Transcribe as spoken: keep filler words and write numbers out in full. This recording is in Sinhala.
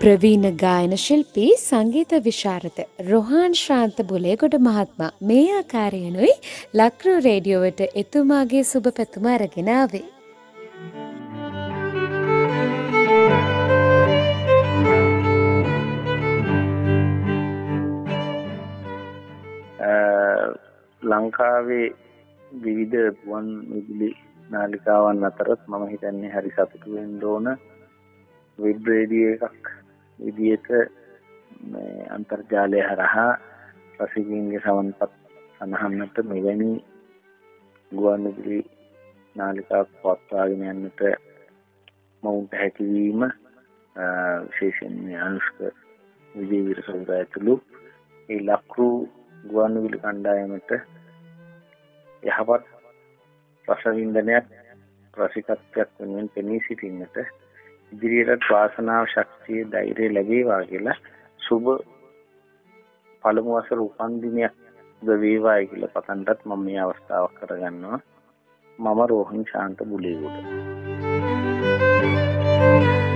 ප්‍රවීණ ගායන ශිල්පී සංගීත විශාරද රොහාන් ශ්‍රාන්ත බුලේගොඩ මහත්මයා මේ ආකාරයෙන්ුයි ලක්රු රේඩියෝවට එතුමාගේ සුබ පැතුම අරගෙන ආවේ. ලංකාවේ විවිධ ගුවන් විදුලි නාලිකාවන් අතරත් මම හිතන්නේ හරි සතුටු වෙන්න ඕන වෙබ් රේඩියෝ එකක් විදිහට මේ අන්තර්ජාලය හරහා රසිකයින්ගේ සමන්පත් සඳහන්ට මෙවැනි ගුවන් විදුලි නාලිකාවක් පවත්වාගෙන යන්නට මවුන්ට හැකියවීම විශේෂයෙන්ම අනුෂ්ක විජේවීර සහෝදරයා ඇතුළු ඒ ලක්රු ගුවන් විදුලි කණ්ඩායමට යහපත් රසවින්දනයක් රසිකත්වයක් වෙනුවෙන් පෙනී සිටින්නට ඉදිරියට වාසනාව ශක්තිය ධෛර්යය ලැබේවා කියලා සුබ පළමු වසර උපන්දිනයක් වේවායි කියලා පතන්නත් මම මේ අවස්ථාවක් කරගන්නවා. මම රෝහන් ශාන්ත බුලේගොඩ.